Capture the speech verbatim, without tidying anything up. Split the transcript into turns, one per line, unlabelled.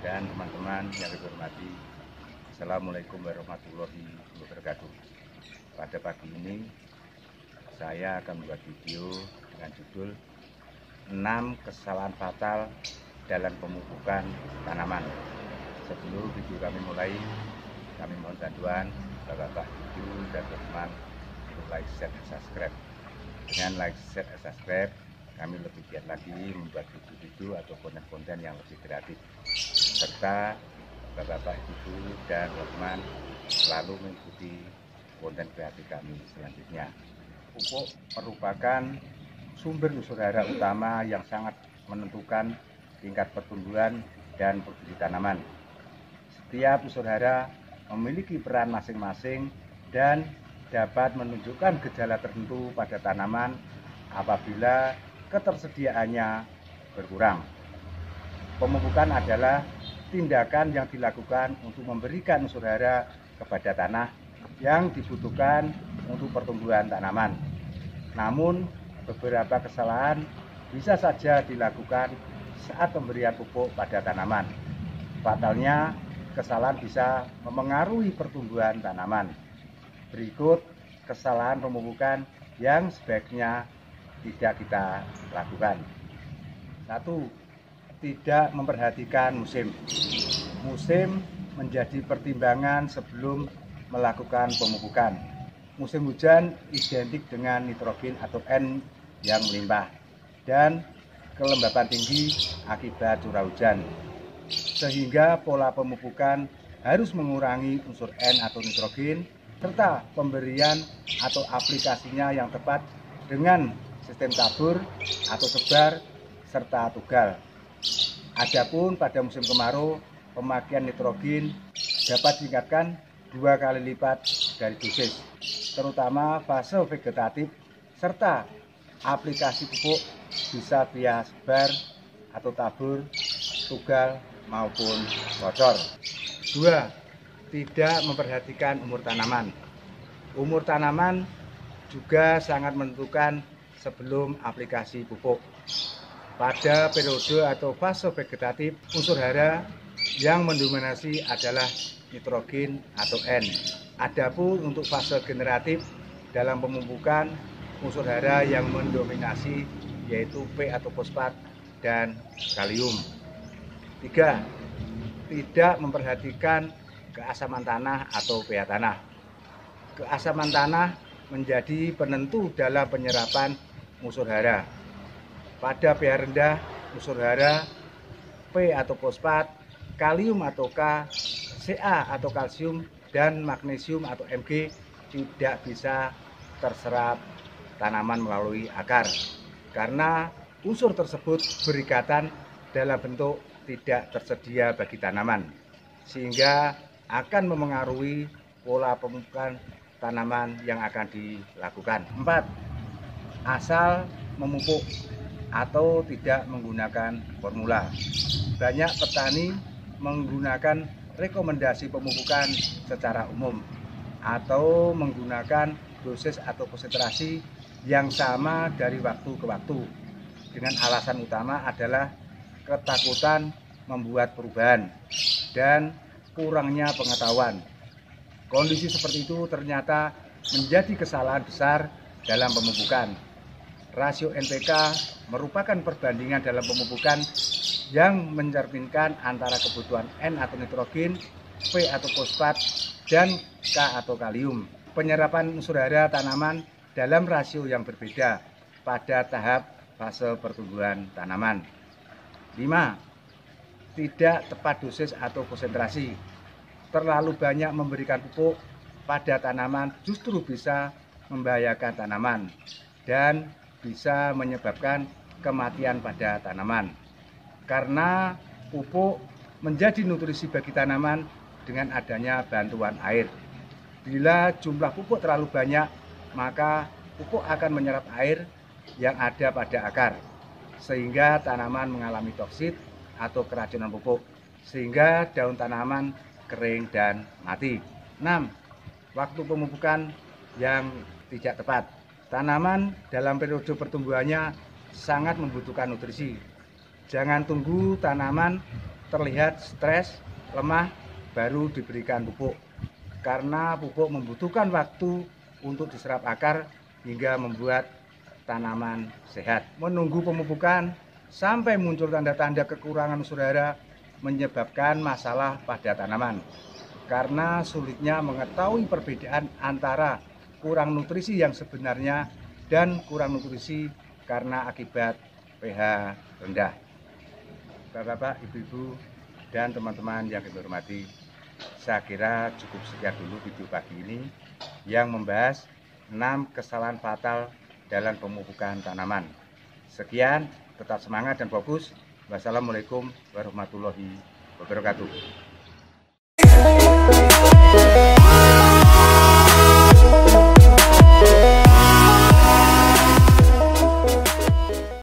dan teman-teman yang saya hormati. Assalamualaikum warahmatullahi wabarakatuh. Pada pagi ini saya akan membuat video dengan judul enam kesalahan fatal dalam pemupukan tanaman. Sebelum video kami mulai, kami mohon bantuan Bapak Ibu dan teman-teman untuk like, share, dan subscribe. Dengan like, share, dan subscribe, kami lebih giat lagi membuat video-video atau konten-konten yang lebih kreatif, serta Bapak-Bapak, Ibu, dan teman-teman selalu mengikuti konten kreatif kami selanjutnya. Pupuk merupakan sumber unsur hara utama yang sangat menentukan tingkat pertumbuhan dan produksi tanaman. Setiap unsur hara memiliki peran masing-masing dan dapat menunjukkan gejala tertentu pada tanaman apabila ketersediaannya berkurang. Pemupukan adalah tindakan yang dilakukan untuk memberikan unsur hara kepada tanah yang dibutuhkan untuk pertumbuhan tanaman. Namun, beberapa kesalahan bisa saja dilakukan saat pemberian pupuk pada tanaman. Fatalnya, kesalahan bisa memengaruhi pertumbuhan tanaman. Berikut kesalahan pemupukan yang sebaiknya tidak kita lakukan. Satu, tidak memperhatikan musim. Musim menjadi pertimbangan sebelum melakukan pemupukan. Musim hujan identik dengan nitrogen atau N yang melimpah dan kelembapan tinggi akibat curah hujan, sehingga pola pemupukan harus mengurangi unsur N atau nitrogen serta pemberian atau aplikasinya yang tepat dengan sistem tabur atau sebar serta tugal. Adapun pada musim kemarau, pemakaian nitrogen dapat ditingkatkan dua kali lipat dari dosis, terutama fase vegetatif, serta aplikasi pupuk bisa via sebar atau tabur, tugal maupun bocor. Dua, tidak memperhatikan umur tanaman. Umur tanaman juga sangat menentukan sebelum aplikasi pupuk. Pada periode atau fase vegetatif, unsur hara yang mendominasi adalah nitrogen atau N. Adapun untuk fase generatif dalam pemupukan, unsur hara yang mendominasi yaitu P atau fosfat dan kalium. Tiga, tidak memperhatikan keasaman tanah atau pH tanah. Keasaman tanah menjadi penentu dalam penyerapan unsur hara. Pada pH rendah, unsur hara P atau fosfat, kalium atau K, Ca atau kalsium, dan magnesium atau Mg tidak bisa terserap tanaman melalui akar karena unsur tersebut berikatan dalam bentuk tidak tersedia bagi tanaman, sehingga akan memengaruhi pola pemupukan tanaman yang akan dilakukan. Empat, asal memupuk atau tidak menggunakan formula. Banyak petani menggunakan rekomendasi pemupukan secara umum atau menggunakan dosis atau konsentrasi yang sama dari waktu ke waktu dengan alasan utama adalah ketakutan membuat perubahan dan kurangnya pengetahuan. Kondisi seperti itu ternyata menjadi kesalahan besar dalam pemupukan. Rasio N P K merupakan perbandingan dalam pemupukan yang mencerminkan antara kebutuhan N atau nitrogen, P atau fosfat, dan K atau kalium. Penyerapan unsur hara tanaman dalam rasio yang berbeda pada tahap fase pertumbuhan tanaman. Lima, tidak tepat dosis atau konsentrasi. Terlalu banyak memberikan pupuk pada tanaman justru bisa membahayakan tanaman dan bisa menyebabkan kematian pada tanaman. Karena pupuk menjadi nutrisi bagi tanaman dengan adanya bantuan air. Bila jumlah pupuk terlalu banyak, maka pupuk akan menyerap air yang ada pada akar, sehingga tanaman mengalami toksit atau keracunan pupuk, sehingga daun tanaman kering dan mati. Enam, waktu pemupukan yang tidak tepat. Tanaman dalam periode pertumbuhannya sangat membutuhkan nutrisi. Jangan tunggu tanaman terlihat stres, lemah, baru diberikan pupuk. Karena pupuk membutuhkan waktu untuk diserap akar hingga membuat tanaman sehat. Menunggu pemupukan sampai muncul tanda-tanda kekurangan unsur hara menyebabkan masalah pada tanaman. Karena sulitnya mengetahui perbedaan antara kurang nutrisi yang sebenarnya dan kurang nutrisi karena akibat pH rendah. Bapak-bapak, ibu-ibu, dan teman-teman yang kami hormati, saya kira cukup sekian dulu video pagi ini yang membahas enam kesalahan fatal dalam pemupukan tanaman. Sekian, tetap semangat dan fokus. Wassalamualaikum warahmatullahi wabarakatuh.